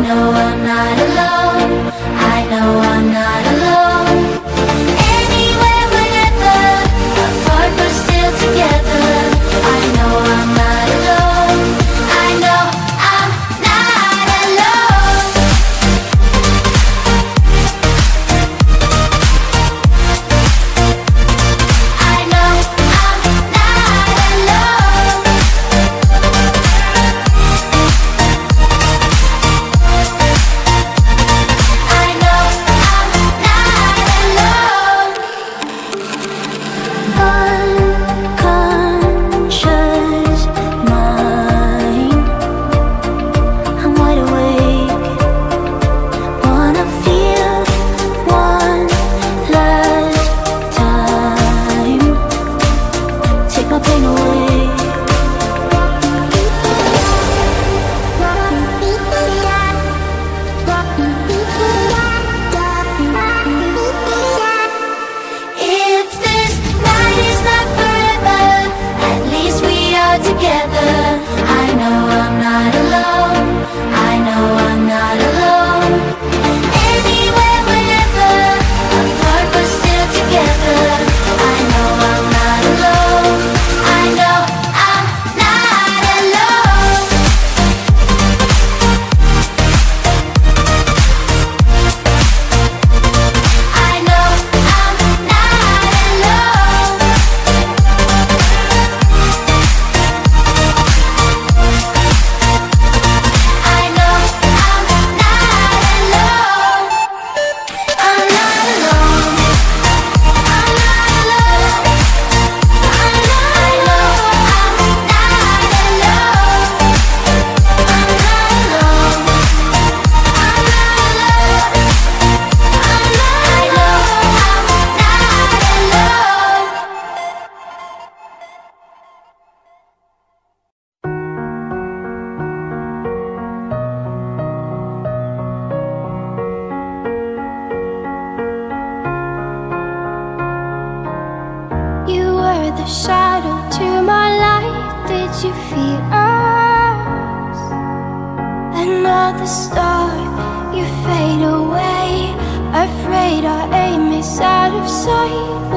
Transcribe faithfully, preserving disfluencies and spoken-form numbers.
know I'm not alone. I know I'm not alone. Anywhere, whenever, apart but still together. I know I'm not alone. I know I'm not alone. I know I'm not alone. I know I'm not alone. Unconscious mind, I'm wide awake. Wanna feel one last time. Take my pain away. If this night is not forever, at least we are together. I know I'm not alone. I know I'm not alone. Anywhere, whenever, apart but still together. I know I'm not alone. I know I'm not alone. I know I'm not alone. I know I'm not alone. I'm not alone. I'm not alone. I know I'm not alone. I'm not alone. I'm not alone. I know I'm not alone. You were the shadow to my light. Did you feel us? Another star, you fade away. Afraid our aim is out of sight.